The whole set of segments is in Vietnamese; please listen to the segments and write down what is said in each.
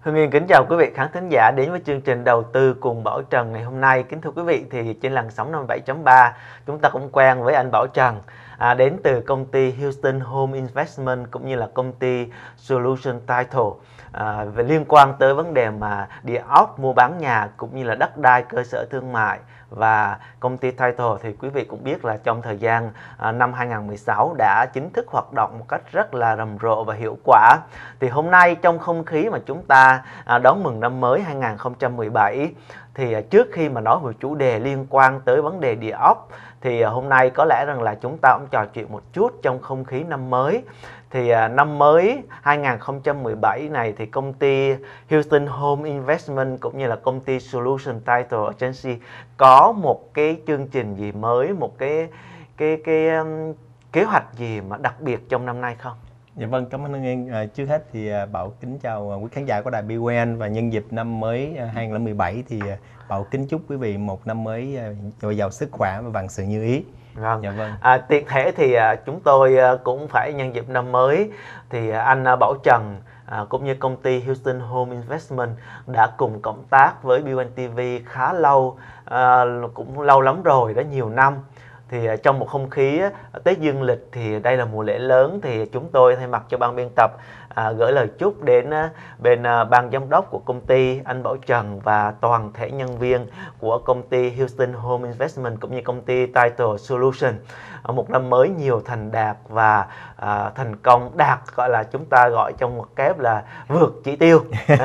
Hưng Yên kính chào quý vị khán thính giả đến với chương trình đầu tư cùng Bảo Trần ngày hôm nay. Kính thưa quý vị, thì trên làn sóng 57.3 chúng ta cũng quen với anh Bảo Trần, đến từ công ty Houston Home Investment cũng như là công ty Solution Title, về liên quan tới vấn đề mà địa ốc, mua bán nhà cũng như là đất đai, cơ sở thương mại. Và công ty Title thì quý vị cũng biết là trong thời gian năm 2016 đã chính thức hoạt động một cách rất là rầm rộ và hiệu quả. Thì hôm nay trong không khí mà chúng ta đón mừng năm mới 2017, thì trước khi mà nói về chủ đề liên quan tới vấn đề địa ốc, thì hôm nay có lẽ rằng là chúng ta cũng trò chuyện một chút trong không khí năm mới. Thì năm mới 2017 này thì công ty Houston Home Investment cũng như là công ty Solution Title Agency có một cái chương trình gì mới, một cái kế hoạch gì mà đặc biệt trong năm nay không? Dạ vâng, cảm ơn Hưng Yên. Trước hết thì Bảo kính chào quý khán giả của đài BON, và nhân dịp năm mới 2017 thì Bảo kính chúc quý vị một năm mới dồi dào sức khỏe và vạn sự như ý. Vâng. Dạ vâng. Tiện thể thì chúng tôi cũng phải nhân dịp năm mới thì anh Bảo Trần cũng như công ty Houston Home Investment đã cùng cộng tác với BON TV khá lâu, cũng lâu lắm rồi, đã nhiều năm. Thì trong một không khí Tết Dương lịch thì đây là mùa lễ lớn, thì chúng tôi thay mặt cho ban biên tập gửi lời chúc đến bên ban giám đốc của công ty, anh Bảo Trần và toàn thể nhân viên của công ty Houston Home Investment cũng như công ty Title Solution một năm mới nhiều thành đạt và thành công đạt, gọi là chúng ta gọi trong một kép là vượt chỉ tiêu.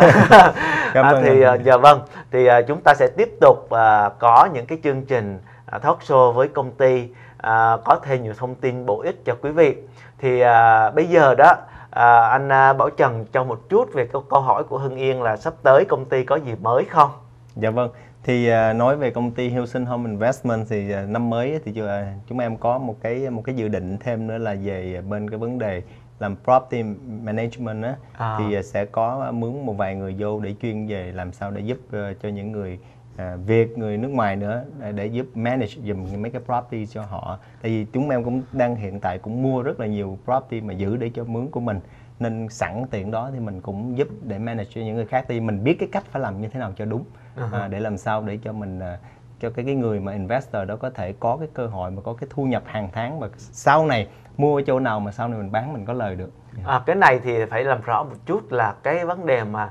Dạ vâng, thì chúng ta sẽ tiếp tục có những cái chương trình talk show với công ty, có thêm nhiều thông tin bổ ích cho quý vị. Thì bây giờ đó anh Bảo Trần cho một chút về câu hỏi của Hưng Yên là sắp tới công ty có gì mới không? Dạ vâng, thì nói về công ty Houston Home Investment thì năm mới thì chúng em có một cái dự định thêm nữa là về bên cái vấn đề làm property management á. Thì sẽ có mướn một vài người vô để chuyên về làm sao để giúp cho những người Việt, người nước ngoài nữa, để giúp manage dùm mấy cái property cho họ. Tại vì chúng em cũng đang hiện tại cũng mua rất là nhiều property mà giữ để cho mướn của mình, nên sẵn tiện đó thì mình cũng giúp để manage cho những người khác. Thì mình biết cái cách phải làm như thế nào cho đúng, để làm sao để cho mình cho cái người mà investor đó có thể có cái cơ hội mà có cái thu nhập hàng tháng, và sau này mua ở chỗ nào mà sau này mình bán mình có lời được. Cái này thì phải làm rõ một chút là cái vấn đề mà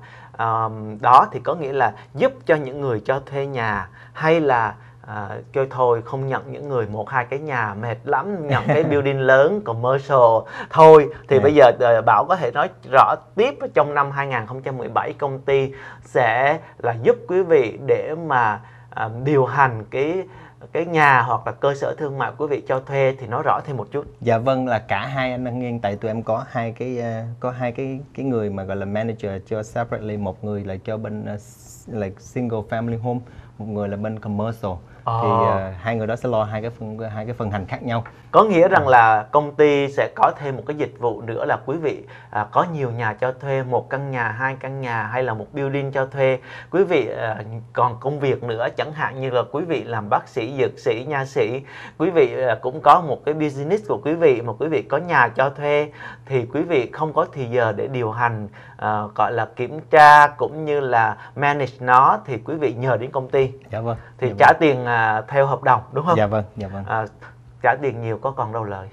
đó thì có nghĩa là giúp cho những người cho thuê nhà, hay là kêu thôi không nhận những người một hai cái nhà mệt lắm, nhận cái building lớn commercial thôi. Thì bây giờ Bảo có thể nói rõ tiếp trong năm 2017 công ty sẽ là giúp quý vị để mà điều hành cái nhà hoặc là cơ sở thương mại quý vị cho thuê, thì nói rõ thêm một chút. Dạ vâng, là cả hai anh Hưng Yên, tại tụi em có hai cái người mà gọi là manager cho separately, một người là cho bên like single family home, một người là bên commercial. Thì hai người đó sẽ lo hai cái phần hành khác nhau. Có nghĩa rằng là công ty sẽ có thêm một cái dịch vụ nữa là quý vị có nhiều nhà cho thuê, một căn nhà, hai căn nhà hay là một building cho thuê. Quý vị còn công việc nữa, chẳng hạn như là quý vị làm bác sĩ, dược sĩ, nha sĩ. Quý vị cũng có một cái business của quý vị mà quý vị có nhà cho thuê, thì quý vị không có thì giờ để điều hành, gọi là kiểm tra cũng như là manage nó, thì quý vị nhờ đến công ty. Dạ vâng. Thì trả tiền theo hợp đồng, đúng không? Dạ vâng, dạ vâng. Trả tiền nhiều có còn đâu lời.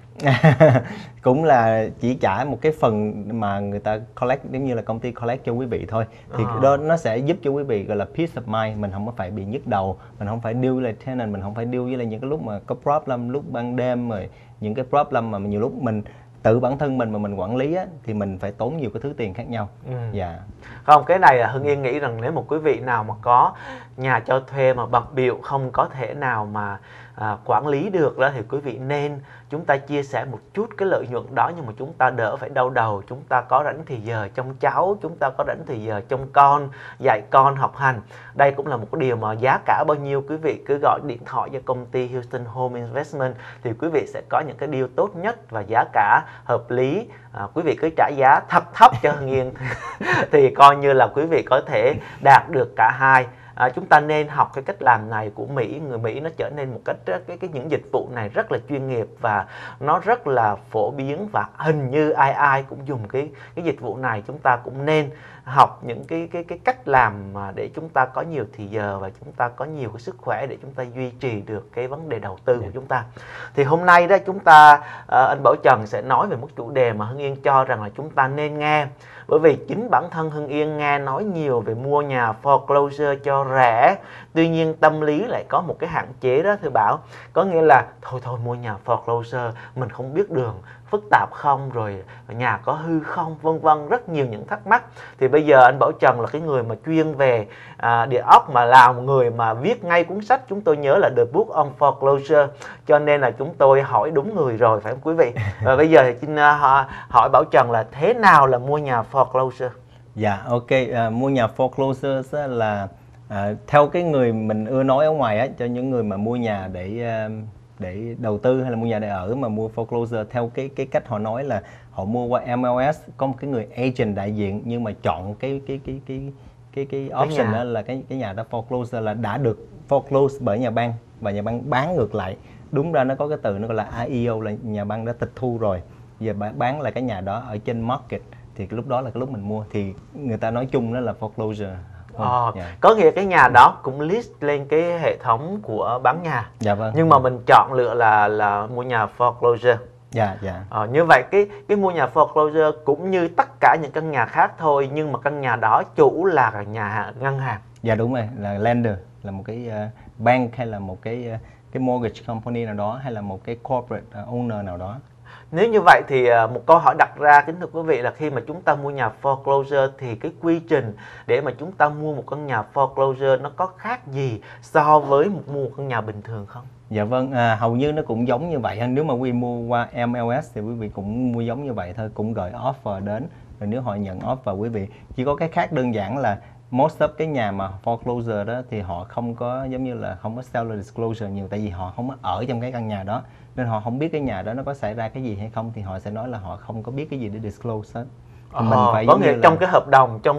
Cũng là chỉ trả một cái phần mà người ta collect, giống như là công ty collect cho quý vị thôi. Thì đó nó sẽ giúp cho quý vị gọi là peace of mind, mình không có phải bị nhức đầu, mình không phải deal với tenant, mình không phải deal với những cái lúc mà có problem, lúc ban đêm, rồi những cái problem mà nhiều lúc mình tự bản thân mình mà mình quản lý á, thì mình phải tốn nhiều cái thứ tiền khác nhau. Dạ. Không, cái này là Hưng Yên nghĩ rằng nếu một quý vị nào mà có nhà cho thuê mà bận bịu không có thể nào mà quản lý được đó, thì quý vị nên chúng ta chia sẻ một chút cái lợi nhuận đó, nhưng mà chúng ta đỡ phải đau đầu, chúng ta có rảnh thì giờ trông cháu, chúng ta có rảnh thì giờ trông con, dạy con học hành. Đây cũng là một cái điều mà giá cả bao nhiêu quý vị cứ gọi điện thoại cho công ty Houston Home Investment thì quý vị sẽ có những cái deal tốt nhất và giá cả hợp lý. Quý vị cứ trả giá thấp cho Hưng Yên thì coi như là quý vị có thể đạt được cả hai. chúng ta nên học cái cách làm này của Mỹ. Người Mỹ nó trở nên một cách những dịch vụ này rất là chuyên nghiệp và nó rất là phổ biến, và hình như ai ai cũng dùng cái dịch vụ này. Chúng ta cũng nên học những cái cách làm mà để chúng ta có nhiều thì giờ và chúng ta có nhiều cái sức khỏe để chúng ta duy trì được cái vấn đề đầu tư của chúng ta. Thì hôm nay đó chúng ta anh Bảo Trần sẽ nói về một chủ đề mà Hưng Yên cho rằng là chúng ta nên nghe. Bởi vì chính bản thân Hưng Yên nghe nói nhiều về mua nhà foreclosure cho rẻ, tuy nhiên tâm lý lại có một cái hạn chế đó thưa Bảo. Có nghĩa là thôi mua nhà foreclosure mình không biết đường, phức tạp không, rồi nhà có hư không, vân vân, rất nhiều những thắc mắc. Thì bây giờ anh Bảo Trần là cái người mà chuyên về địa ốc, mà là một người mà viết ngay cuốn sách chúng tôi nhớ là The Book on Foreclosure, cho nên là chúng tôi hỏi đúng người rồi, phải không quý vị? Và bây giờ thì xin hỏi Bảo Trần là thế nào là mua nhà foreclosure? Dạ, ok. Mua nhà foreclosure là theo cái người mình ưa nói ở ngoài á, cho những người mà mua nhà để đầu tư hay là mua nhà để ở mà mua foreclosure, theo cái cách họ nói là họ mua qua MLS, có một cái người agent đại diện, nhưng mà chọn cái option đó là cái nhà đó foreclosure là đã được foreclose bởi nhà băng và nhà băng bán ngược lại. Đúng ra nó có cái từ nó gọi là IEO, là nhà băng đã tịch thu rồi, giờ bán lại cái nhà đó ở trên market, thì lúc đó là cái lúc mình mua, thì người ta nói chung đó là foreclosure. Có nghĩa cái nhà đó cũng list lên cái hệ thống của bán nhà. Dạ vâng. Nhưng mà mình chọn lựa là mua nhà foreclosure. Dạ. Như vậy cái mua nhà foreclosure cũng như tất cả những căn nhà khác thôi, nhưng mà căn nhà đó chủ là nhà ngân hàng. Dạ đúng rồi, là lender, là một cái bank hay là một cái mortgage company nào đó, hay là một cái corporate owner nào đó. Nếu như vậy thì một câu hỏi đặt ra kính thưa quý vị là khi mà chúng ta mua nhà foreclosure thì cái quy trình để mà chúng ta mua một căn nhà foreclosure nó có khác gì so với mua một căn nhà bình thường không? Dạ vâng, hầu như nó cũng giống như vậy. Nếu mà quý vị mua qua MLS thì quý vị cũng mua giống như vậy thôi, cũng gửi offer đến, rồi nếu họ nhận offer quý vị, chỉ có cái khác đơn giản là most of cái nhà mà foreclosure đó thì họ không có giống như là không có seller disclosure nhiều, tại vì họ không có ở trong cái căn nhà đó nên họ không biết cái nhà đó nó có xảy ra cái gì hay không, thì họ sẽ nói là họ không có biết cái gì để disclose hết. Mình phải có nghĩa trong cái hợp đồng, trong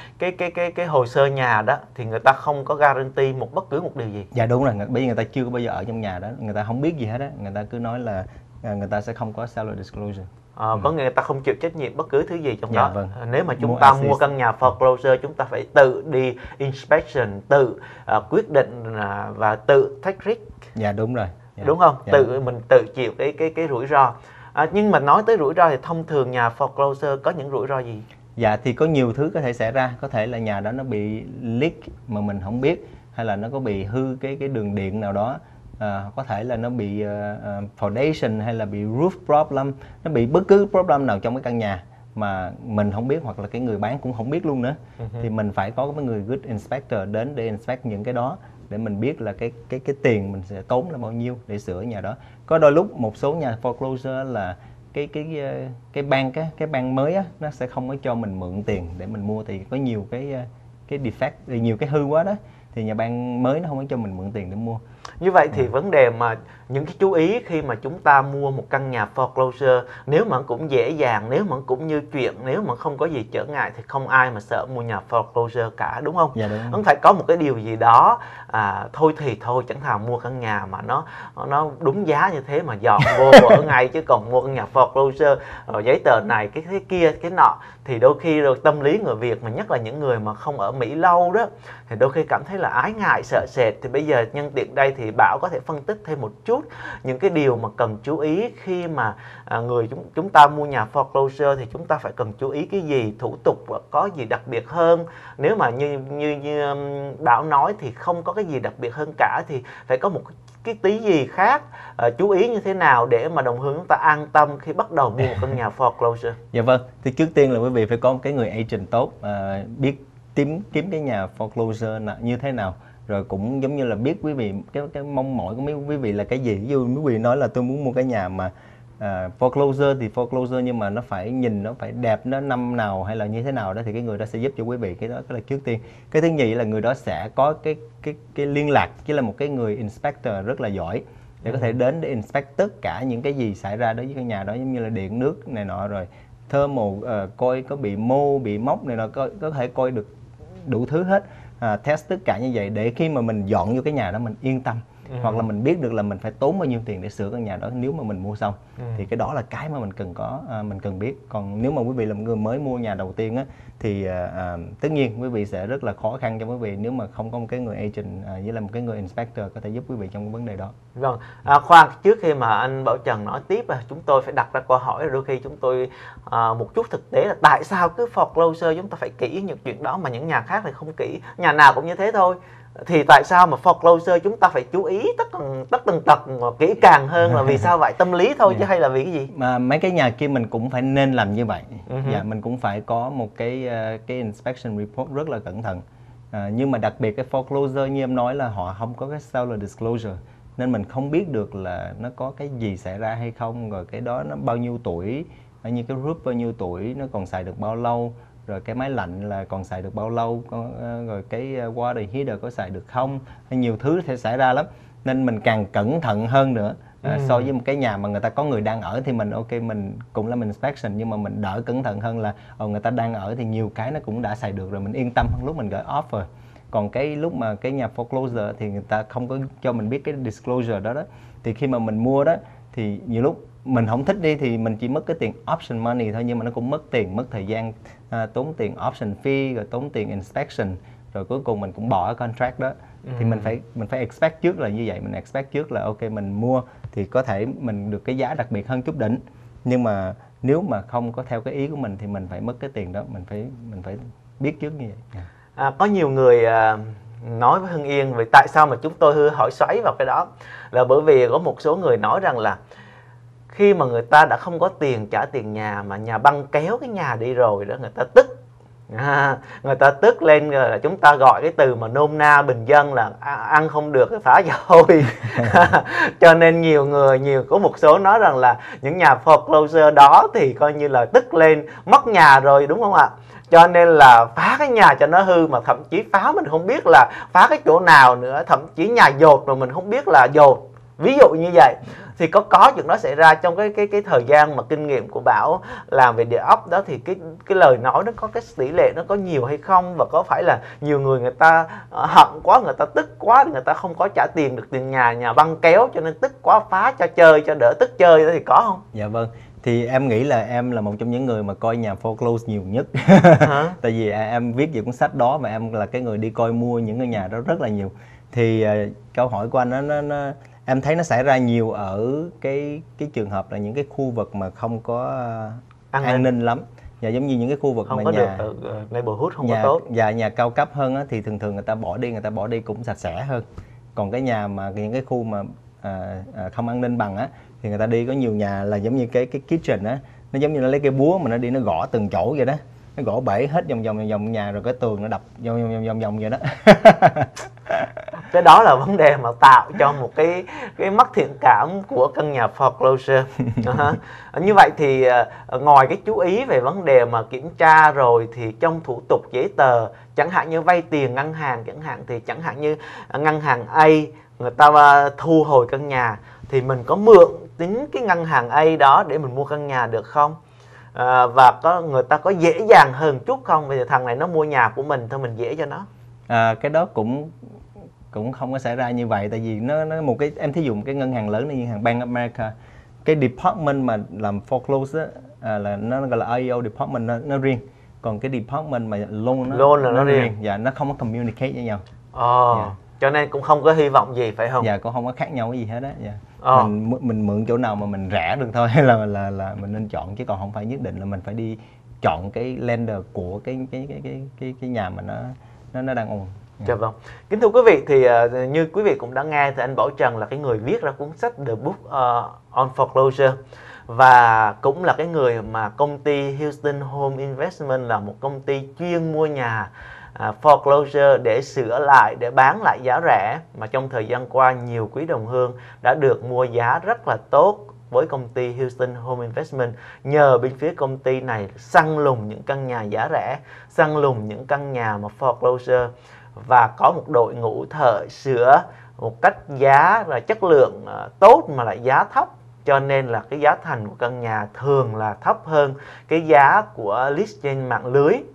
cái hồ sơ nhà đó thì người ta không có guarantee bất cứ một điều gì. Dạ đúng rồi, bởi vì người ta chưa có bao giờ ở trong nhà đó, người ta không biết gì hết á, người ta cứ nói là người ta sẽ không có seller disclosure. Có nghĩa người ta không chịu trách nhiệm bất cứ thứ gì trong dạ, đó. Vâng. Nếu mà chúng ta mua căn nhà foreclosure, chúng ta phải tự đi inspection, tự quyết định và tự take risk. Dạ đúng rồi. Dạ. Đúng không? Dạ. Mình tự chịu cái rủi ro. Nhưng mà nói tới rủi ro thì thông thường nhà foreclosure có những rủi ro gì? Dạ thì có nhiều thứ có thể xảy ra, có thể là nhà đó nó bị leak mà mình không biết, hay là nó có bị hư cái đường điện nào đó, có thể là nó bị foundation hay là bị roof problem, nó bị bất cứ problem nào trong cái căn nhà mà mình không biết, hoặc là cái người bán cũng không biết luôn nữa. Thì mình phải có cái người good inspector đến để inspect những cái đó, để mình biết là cái tiền mình sẽ tốn là bao nhiêu để sửa nhà đó. Có đôi lúc một số nhà foreclosure là cái bank mới á, nó sẽ không có cho mình mượn tiền để mình mua, thì có nhiều cái defect, nhiều cái hư quá đó, thì nhà bank mới nó không có cho mình mượn tiền để mua. Như vậy thì vấn đề mà những cái chú ý khi mà chúng ta mua một căn nhà foreclosure, nếu mà cũng dễ dàng, nếu mà cũng như chuyện, nếu mà không có gì trở ngại thì không ai mà sợ mua nhà foreclosure cả, đúng không? Dạ đúng. Nó phải có một cái điều gì đó, thôi thì thôi, chẳng thà mua căn nhà mà nó đúng giá như thế mà dọn vô ở ngay, chứ còn mua căn nhà foreclosure rồi giấy tờ này cái thế kia cái nọ, thì đôi khi rồi tâm lý người Việt, mà nhất là những người mà không ở Mỹ lâu đó, thì đôi khi cảm thấy là ái ngại sợ sệt. Thì bây giờ nhân tiện đây thì Bảo có thể phân tích thêm một chút những cái điều mà cần chú ý khi mà chúng ta mua nhà foreclosure, thì chúng ta phải cần chú ý cái gì, thủ tục có gì đặc biệt hơn. Nếu mà như Bảo nói thì không có cái gì đặc biệt hơn cả, thì phải có một cái tí gì khác, chú ý như thế nào để mà đồng hương chúng ta an tâm khi bắt đầu mua một căn nhà foreclosure? Dạ vâng, thì trước tiên là quý vị phải có một cái người agent tốt, biết kiếm cái nhà foreclosure như thế nào, rồi cũng giống như là biết quý vị cái mong mỏi của mấy quý vị là cái gì. Ví dụ quý vị nói là tôi muốn mua cái nhà mà foreclosure thì foreclosure, nhưng mà nó phải nhìn nó phải đẹp, nó năm nào hay là như thế nào đó, thì cái người đó sẽ giúp cho quý vị. Cái đó là trước tiên. Cái thứ nhì là người đó sẽ có cái liên lạc với là một cái người inspector rất là giỏi, để có thể đến để inspect tất cả những cái gì xảy ra đối với căn nhà đó, giống như là điện nước này nọ, rồi thermal, coi có bị mô bị móc này nọ, có thể coi được đủ thứ hết. test tất cả như vậy để khi mà mình dọn vô cái nhà đó mình yên tâm. Hoặc là mình biết được là mình phải tốn bao nhiêu tiền để sửa căn nhà đó nếu mà mình mua xong. Thì cái đó là cái mà mình cần biết. Còn nếu mà quý vị là một người mới mua nhà đầu tiên á, thì tất nhiên quý vị sẽ rất là khó khăn cho quý vị nếu mà không có một cái người agent với là một cái người inspector có thể giúp quý vị trong cái vấn đề đó. Vâng, khoan, trước khi mà anh Bảo Trần nói tiếp, chúng tôi phải đặt ra câu hỏi, đôi khi chúng tôi một chút thực tế là tại sao cứ foreclosure chúng ta phải kỹ những chuyện đó mà những nhà khác thì không kỹ, nhà nào cũng như thế thôi. Thì tại sao mà foreclosure chúng ta phải chú ý tất tần tật kỹ càng hơn, là vì sao vậy? Tâm lý thôi chứ hay là vì cái gì? Mà mấy cái nhà kia mình cũng phải nên làm như vậy. Dạ, mình cũng phải có một cái inspection report rất là cẩn thận. Nhưng mà đặc biệt cái foreclosure như em nói là họ không có cái seller disclosure, nên mình không biết được là nó có cái gì xảy ra hay không, rồi cái đó nó bao nhiêu tuổi, như cái roof bao nhiêu tuổi, nó còn xài được bao lâu, rồi cái máy lạnh là còn xài được bao lâu, rồi cái water heater có xài được không, hay nhiều thứ sẽ xảy ra lắm. Nên mình càng cẩn thận hơn nữa. So với một cái nhà mà người ta có người đang ở thì mình ok, mình cũng làm inspection, nhưng mà mình đỡ cẩn thận hơn là người ta đang ở thì nhiều cái nó cũng đã xài được rồi, mình yên tâm hơn lúc mình gửi offer. Còn cái lúc mà cái nhà foreclosure thì người ta không có cho mình biết cái disclosure đó thì khi mà mình mua đó thì nhiều lúc mình không thích đi thì mình chỉ mất cái tiền option money thôi, nhưng mà nó cũng mất tiền, mất thời gian, tốn tiền option fee, rồi tốn tiền inspection, rồi cuối cùng mình cũng bỏ cái contract đó. Thì mình phải expect trước là như vậy, mình expect trước là ok mình mua thì có thể mình được cái giá đặc biệt hơn chút đỉnh, nhưng mà nếu mà không có theo cái ý của mình thì mình phải mất cái tiền đó, mình phải biết trước như vậy. Có nhiều người nói với Hưng Yên về tại sao mà chúng tôi hỏi xoáy vào cái đó, là bởi vì có một số người nói rằng là khi mà người ta đã không có tiền trả tiền nhà mà nhà băng kéo cái nhà đi rồi đó, người ta tức. Người ta tức lên là chúng ta gọi cái từ mà nôm na bình dân là ăn không được phá rồi. Cho nên có một số nói rằng là những nhà foreclosure đó thì coi như là tức lên mất nhà rồi, đúng không ạ? Cho nên là phá cái nhà cho nó hư, mà thậm chí phá mình không biết là phá cái chỗ nào nữa, thậm chí nhà dột mà mình không biết là dột, ví dụ như vậy. Thì có chuyện đó xảy ra trong cái thời gian mà kinh nghiệm của Bảo làm về địa ốc đó, thì cái lời nói nó có cái tỷ lệ nó có nhiều hay không, và có phải là nhiều người ta hận quá, người ta tức quá, người ta không có trả tiền được tiền nhà băng kéo cho nên tức quá phá cho chơi, cho đỡ tức chơi đó, thì có không? Dạ vâng. Thì em nghĩ là em là một trong những người mà coi nhà foreclose nhiều nhất. Tại vì em viết về cuốn sách đó và em là cái người đi coi mua những cái nhà đó rất là nhiều. Thì câu hỏi của anh em thấy nó xảy ra nhiều ở cái trường hợp là những cái khu vực mà không có an ninh lắm. Và giống như những cái khu vực không mà có nhà được neighborhood không có tốt. Và nhà cao cấp hơn á, thì thường người ta bỏ đi cũng sạch sẽ hơn. Còn cái nhà mà những cái khu mà không an ninh bằng á, thì người ta đi có nhiều nhà là giống như cái kitchen á, nó giống như nó lấy cái búa mà nó đi nó gõ từng chỗ vậy đó, nó gõ bể hết vòng nhà, rồi cái tường nó đập vòng vậy đó. Cái đó là vấn đề mà tạo cho một cái mất thiện cảm của căn nhà foreclosure. Như vậy thì ngoài cái chú ý về vấn đề mà kiểm tra rồi, thì trong thủ tục giấy tờ, chẳng hạn như vay tiền ngân hàng chẳng hạn như ngân hàng A người ta thu hồi căn nhà, thì mình có mượn tính cái ngân hàng A đó để mình mua căn nhà được không? Và người ta có dễ dàng hơn chút không? Bây giờ thằng này nó mua nhà của mình thôi, mình dễ cho nó. Cái đó cũng không có xảy ra như vậy, tại vì nó một cái, em thí dụ một cái ngân hàng lớn như ngân hàng Bank of America, cái department mà làm foreclose á, là nó gọi là IO department, nó riêng. Còn cái department mà loan là nó riêng. Dạ, nó không có communicate với nhau. Cho nên cũng không có hy vọng gì, phải không? Dạ, cũng không có khác nhau cái gì hết á. Dạ. Mình mượn chỗ nào mà mình rẻ được thôi là mình nên chọn, chứ còn không phải nhất định là mình phải đi chọn cái lender của cái nhà mà nó đang ổn. Dạ vâng. Kính thưa quý vị, thì như quý vị cũng đã nghe thì anh Bảo Trần là cái người viết ra cuốn sách The Book on Foreclosure, và cũng là cái người mà công ty Houston Home Investment là một công ty chuyên mua nhà foreclosure để sửa lại, để bán lại giá rẻ, mà trong thời gian qua nhiều quý đồng hương đã được mua giá rất là tốt với công ty Houston Home Investment, nhờ bên phía công ty này săn lùng những căn nhà giá rẻ, săn lùng những căn nhà mà foreclosure, và có một đội ngũ thợ sửa một cách giá là chất lượng tốt mà lại giá thấp, cho nên là cái giá thành của căn nhà thường là thấp hơn cái giá của list trên mạng lưới.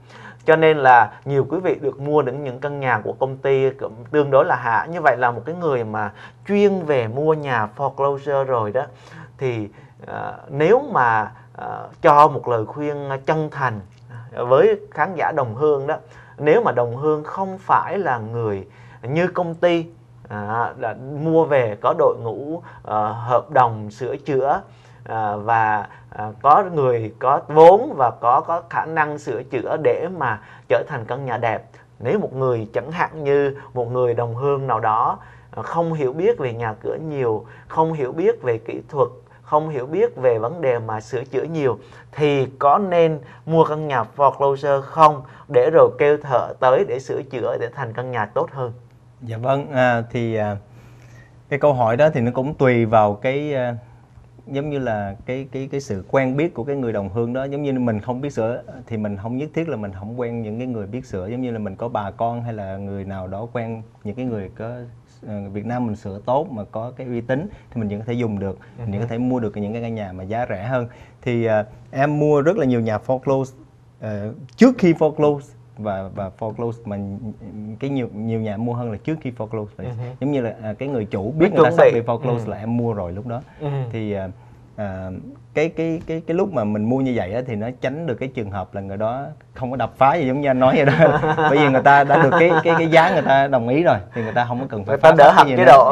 Cho nên là nhiều quý vị được mua những căn nhà của công ty cũng tương đối là hạ. Như vậy là một cái người mà chuyên về mua nhà foreclosure rồi đó, thì nếu mà cho một lời khuyên chân thành với khán giả đồng hương đó, nếu mà đồng hương không phải là người như công ty đã mua về có đội ngũ hợp đồng sửa chữa và có người có vốn và có khả năng sửa chữa để mà trở thành căn nhà đẹp. Nếu một người chẳng hạn như một người đồng hương nào đó không hiểu biết về nhà cửa nhiều, không hiểu biết về kỹ thuật, không hiểu biết về vấn đề mà sửa chữa nhiều, thì có nên mua căn nhà foreclosure không, để rồi kêu thợ tới để sửa chữa để thành căn nhà tốt hơn? Dạ vâng, cái câu hỏi đó thì nó cũng tùy vào cái giống như là cái sự quen biết của cái người đồng hương đó. Giống như mình không biết sửa thì mình không nhất thiết là mình không quen những cái người biết sửa. Giống như là mình có bà con hay là người nào đó quen những cái người có Việt Nam mình sửa tốt mà có cái uy tín thì mình vẫn có thể dùng được, mình vẫn có thể mua được những cái căn nhà mà giá rẻ hơn. Thì em mua rất là nhiều nhà foreclose trước khi foreclose và foreclose, mà cái nhiều nhà mua hơn là trước khi foreclose. Giống như là cái người chủ biết người ta sắp bị foreclose là em mua rồi lúc đó. Thì cái lúc mà mình mua như vậy á, thì nó tránh được cái trường hợp là người đó không có đập phá gì giống như anh nói vậy đó. Bởi vì người ta đã được cái giá người ta đồng ý rồi thì người ta không có cần phải phá đỡ hầm chế độ.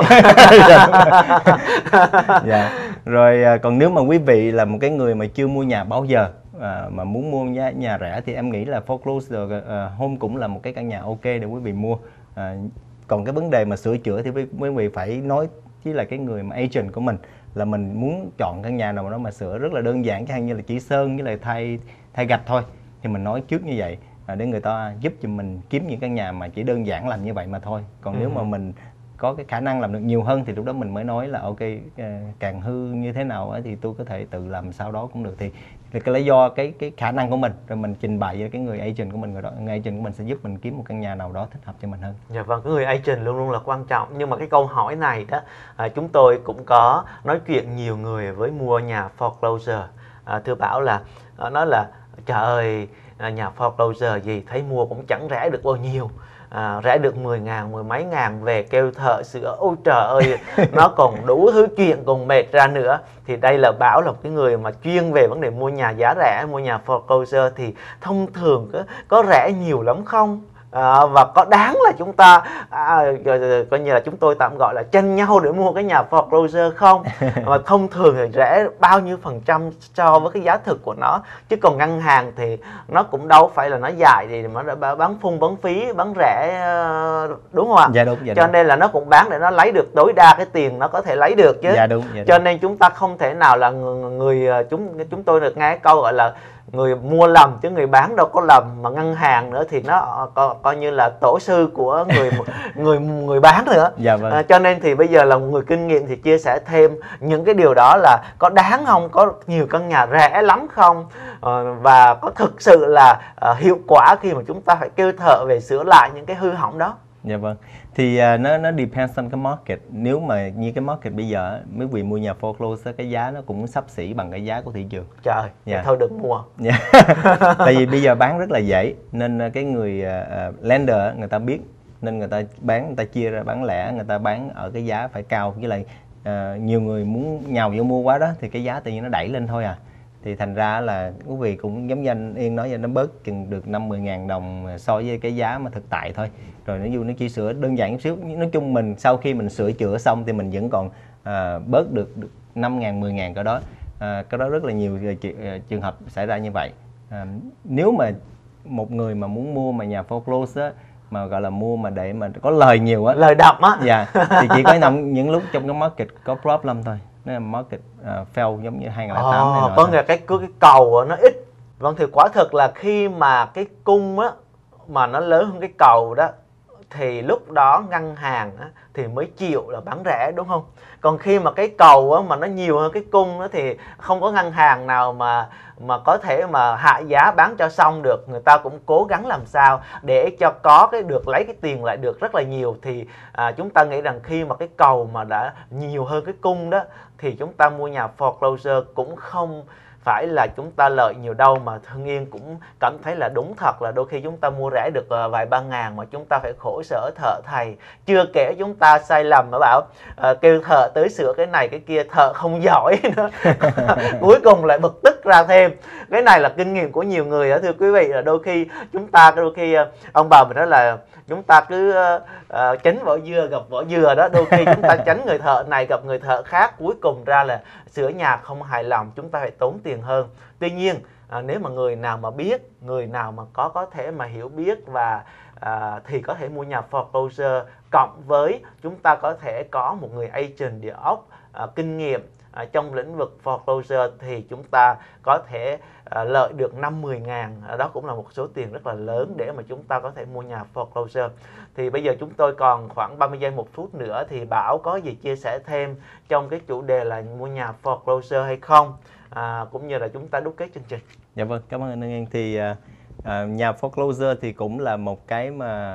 Dạ. Rồi còn nếu mà quý vị là một cái người mà chưa mua nhà bao giờ mà muốn mua nhà rẻ thì em nghĩ là foreclosure home cũng là một cái căn nhà ok để quý vị mua. Còn cái vấn đề mà sửa chữa thì quý vị phải nói với là cái người mà agent của mình là mình muốn chọn căn nhà nào đó mà sửa rất là đơn giản, chẳng hạn như là chỉ sơn với lại thay gạch thôi, thì mình nói trước như vậy để người ta giúp cho mình kiếm những căn nhà mà chỉ đơn giản làm như vậy mà thôi. Còn nếu mà mình có cái khả năng làm được nhiều hơn thì lúc đó mình mới nói là ok, càng hư như thế nào thì tôi có thể tự làm sau đó cũng được. Thì cái lý do cái khả năng của mình, rồi mình trình bày với cái người agent của mình, người agent của mình sẽ giúp mình kiếm một căn nhà nào đó thích hợp cho mình hơn. Dạ vâng, cái người agent luôn luôn là quan trọng. Nhưng mà cái câu hỏi này đó, chúng tôi cũng có nói chuyện nhiều người với mua nhà foreclosure. Thưa Bảo là nói là trời ơi, nhà foreclosure gì thấy mua cũng chẳng rẻ được bao nhiêu. Rẻ được 10.000, mười mấy ngàn, về kêu thợ sửa, ôi trời ơi, nó còn đủ thứ chuyện còn mệt ra nữa. Thì đây là Bảo là một cái người mà chuyên về vấn đề mua nhà giá rẻ, mua nhà foreclosure, thì thông thường có rẻ nhiều lắm không? Và có đáng là chúng ta coi như là chúng tôi tạm gọi là tranh nhau để mua cái nhà foreclosure không? Và thông thường thì rẻ bao nhiêu % so với cái giá thực của nó? Chứ còn ngân hàng thì nó cũng đâu phải là nó dài thì mà nó bán phung bán phí, bán rẻ, đúng không ạ? Dạ đúng. Cho nên là nó cũng bán để nó lấy được tối đa cái tiền nó có thể lấy được chứ. Dạ đúng. Cho nên chúng ta không thể nào là chúng tôi được nghe câu gọi là người mua lầm chứ người bán đâu có lầm. Mà ngân hàng nữa thì nó coi như là tổ sư của người bán nữa. Dạ vâng. Cho nên thì bây giờ là một người kinh nghiệm thì chia sẻ thêm những cái điều đó là có đáng không, có nhiều căn nhà rẻ lắm không, và có thực sự là hiệu quả khi mà chúng ta phải kêu thợ về sửa lại những cái hư hỏng đó. Dạ vâng. Thì nó depends on cái market. Nếu mà như cái market bây giờ mấy vị mua nhà foreclosure cái giá nó cũng xấp xỉ bằng cái giá của thị trường. Trời, Dạ. thôi đừng mua. Dạ. Tại vì bây giờ bán rất là dễ nên cái người lender người ta biết nên người ta bán, người ta chia ra bán lẻ, người ta bán ở cái giá phải cao, với lại nhiều người muốn nhào vô mua quá đó thì cái giá tự nhiên nó đẩy lên thôi à. Thì thành ra là quý vị cũng giống như anh Yên nói, nó bớt chừng được 50.000 ngàn đồng so với cái giá mà thực tại thôi. Rồi nó chỉ sửa đơn giản chút xíu. Nói chung mình sau khi mình sửa chữa xong thì mình vẫn còn bớt được 5.000, 10.000 cái đó. Cái đó rất là nhiều trường hợp xảy ra như vậy. Nếu mà một người mà muốn mua mà nhà foreclose á, mà gọi là mua mà để mà có lời nhiều á, lời đậm á, dạ, thì chỉ có nằm những lúc trong cái market có problem thôi. Nó là market fail giống như 2008 này. Có nghĩa cái cầu nó ít. Vâng, thì quả thực là khi mà cái cung á mà nó lớn hơn cái cầu đó thì lúc đó ngân hàng á thì mới chịu là bán rẻ, đúng không? Còn khi mà cái cầu á mà nó nhiều hơn cái cung đó thì không có ngân hàng nào mà có thể mà hạ giá bán cho xong được. Người ta cũng cố gắng làm sao để cho có cái được lấy cái tiền lại được rất là nhiều. Thì chúng ta nghĩ rằng khi mà cái cầu mà đã nhiều hơn cái cung đó thì chúng ta mua nhà foreclosure cũng không phải là chúng ta lợi nhiều đâu, mà Hưng Yên cũng cảm thấy là đúng thật là đôi khi chúng ta mua rẻ được vài ba ngàn mà chúng ta phải khổ sở thợ thầy. Chưa kể chúng ta sai lầm mà bảo kêu thợ tới sửa cái này cái kia, thợ không giỏi nữa. Cuối cùng lại bực tức ra thêm. Cái này là kinh nghiệm của nhiều người đó thưa quý vị, là đôi khi chúng ta ông bà mình nói là chúng ta cứ tránh vỏ dưa gặp vỏ dừa đó, đôi khi chúng ta tránh người thợ này gặp người thợ khác, cuối cùng ra là sửa nhà không hài lòng, chúng ta phải tốn tiền hơn. Tuy nhiên nếu mà người nào mà biết, người nào mà có thể mà hiểu biết và thì có thể mua nhà foreclosure, cộng với chúng ta có thể có một người agent địa ốc kinh nghiệm trong lĩnh vực foreclosure, thì chúng ta có thể lợi được 5-10 ngàn. Đó cũng là một số tiền rất là lớn để mà chúng ta có thể mua nhà foreclosure. Thì bây giờ chúng tôi còn khoảng 30 giây, 1 phút nữa, thì Bảo có gì chia sẻ thêm trong cái chủ đề là mua nhà foreclosure hay không, cũng như là chúng ta đúc kết chương trình. Dạ vâng, cảm ơn anh Yên. Thì nhà foreclosure thì cũng là một cái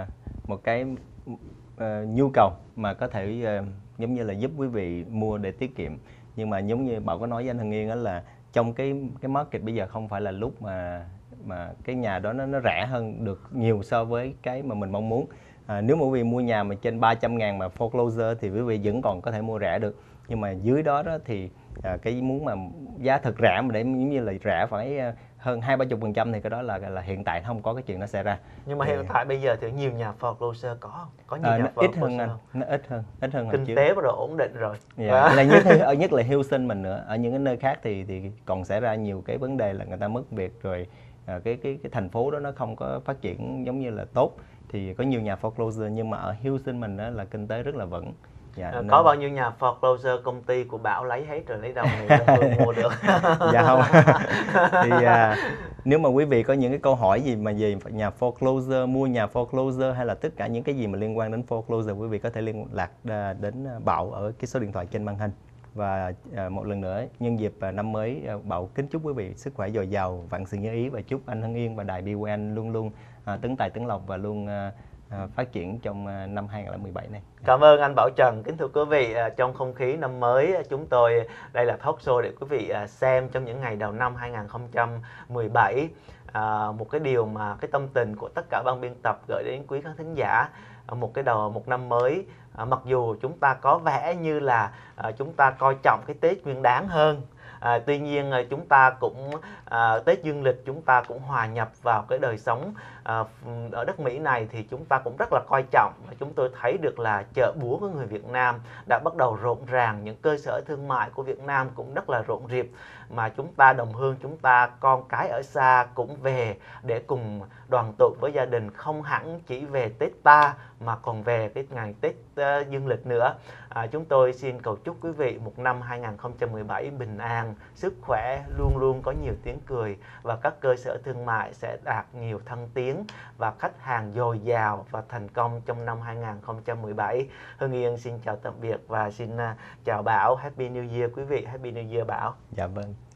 nhu cầu mà có thể giống như là giúp quý vị mua để tiết kiệm. Nhưng mà giống như Bảo có nói với anh Hưng Yên đó, là trong cái market bây giờ không phải là lúc mà cái nhà đó nó rẻ hơn được nhiều so với cái mà mình mong muốn. Nếu mà quý vị mua nhà mà trên 300 ngàn mà foreclosure thì quý vị vẫn còn có thể mua rẻ được. Nhưng mà dưới đó thì cái muốn mà giá thật rẻ mà để giống như là rẻ phải hơn 20-30% thì cái đó là hiện tại không có cái chuyện nó xảy ra. Nhưng mà hiện tại bây giờ thì nhiều nhà foreclosure có nhiều nhà ít hơn foreclosure anh, nó ít hơn hồi kinh trước. tế bắt đầu ổn định rồi. Là nhất là Houston mình nữa. Ở những cái nơi khác thì còn xảy ra nhiều cái vấn đề là người ta mất việc rồi, cái thành phố đó nó không có phát triển giống như là tốt, thì có nhiều nhà foreclosure. Nhưng mà ở Houston mình đó là kinh tế rất là vững. Có bao nhiêu nhà foreclosure công ty của Bảo lấy hết rồi, lấy đâu mà tôi mua được? Dạ không. Thì nếu mà quý vị có những cái câu hỏi gì mà về nhà foreclosure, mua nhà foreclosure hay là tất cả những cái gì mà liên quan đến foreclosure, quý vị có thể liên lạc đến Bảo ở cái số điện thoại trên màn hình. Và một lần nữa nhân dịp năm mới, Bảo kính chúc quý vị sức khỏe dồi dào, vạn sự như ý, và chúc anh Hưng Yên và đài BYN luôn luôn tấn tài tấn lộc và luôn phát triển trong năm 2017 này. Cảm ơn anh Bảo Trần. Kính thưa quý vị, trong không khí năm mới, chúng tôi đây là talk show để quý vị xem trong những ngày đầu năm 2017. Một cái điều mà cái tâm tình của tất cả ban biên tập gửi đến quý khán thính giả một năm mới, mặc dù chúng ta có vẻ như là chúng ta coi trọng cái Tết Nguyên Đán hơn. Tuy nhiên chúng ta cũng Tết dương lịch chúng ta cũng hòa nhập vào cái đời sống ở đất Mỹ này, thì chúng ta cũng rất là coi trọng. Và chúng tôi thấy được là chợ búa của người Việt Nam đã bắt đầu rộn ràng, những cơ sở thương mại của Việt Nam cũng rất là rộn rịp, mà chúng ta đồng hương, chúng ta con cái ở xa cũng về để cùng đoàn tụ với gia đình, không hẳn chỉ về Tết ta mà còn về cái ngày Tết dương lịch nữa. Chúng tôi xin cầu chúc quý vị một năm 2017 bình an, sức khỏe, luôn luôn có nhiều tiếng cười, và các cơ sở thương mại sẽ đạt nhiều thăng tiến và khách hàng dồi dào và thành công trong năm 2017. Hưng Yên xin chào tạm biệt và xin chào Bảo. Happy New Year quý vị. Happy New Year Bảo. Dạ vâng.